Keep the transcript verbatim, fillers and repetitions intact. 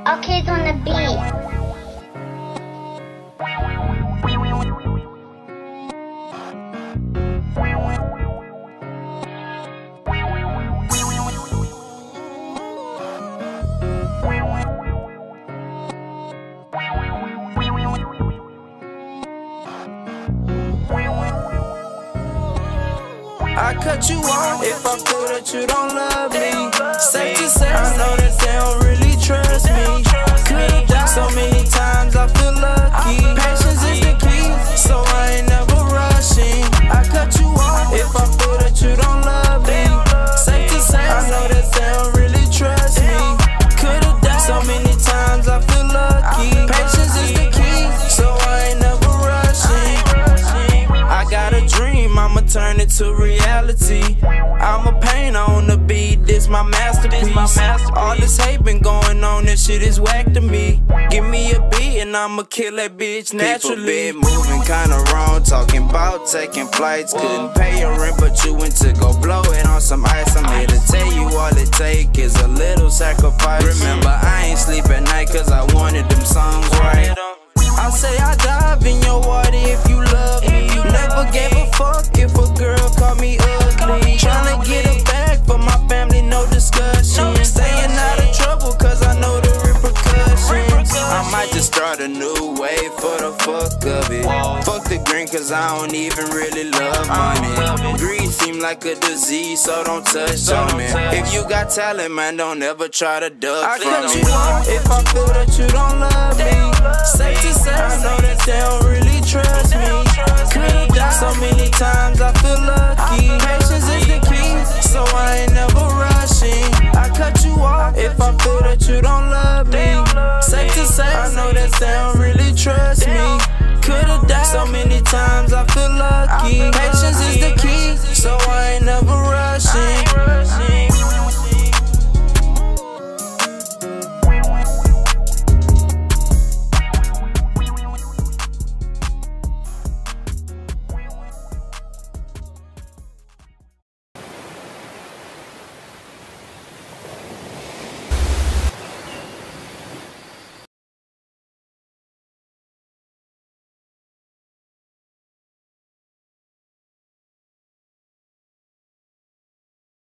Okay's on the beat. I cut you off if I feel that you don't love me. Safe to say, I know that they don't really trust me. Could've died so many times, I feel lucky. Patience is the key, so I ain't never rushing. I cut you off if I feel that you don't love me. Safe to say, I know that they don't really trust me. Could've died so many times, I feel lucky. Patience is the key, so I ain't never rushing. I got a dream, I'ma turn it to reality. I'm a painter on the beat, this my masterpiece. All this hate been going on, this shit is whack to me. Give me a beat and I'ma kill that bitch naturally. People been moving kinda wrong, talking about taking flights. Couldn't pay your rent, but you went to go blow it on some ice. I'm here to tell you all it take is a little sacrifice. Remember, I ain't sleep at night cause I wanted them songs right. I say I dive in your water if you love me. Never gave a fuck if a girl called me ugly. Tryna get a bag for my family, no discussion. Staying out of trouble cause I know the repercussions. I might just start a new wave for the fuck of it. Fuck the green cause I don't even really love money. Greed seem like a disease, so don't touch on me. If you got talent, man, don't ever try to duck I from cut me. you off if I feel that you don't love me. Safe to say, I know that they don't really trust me. Could've died so many times, I feel lucky. Patience is the key, so I ain't never rushing. I cut you off if I feel that you don't love me. Safe to say, I know that they don't really trust me. Could've died so many times, I feel lucky.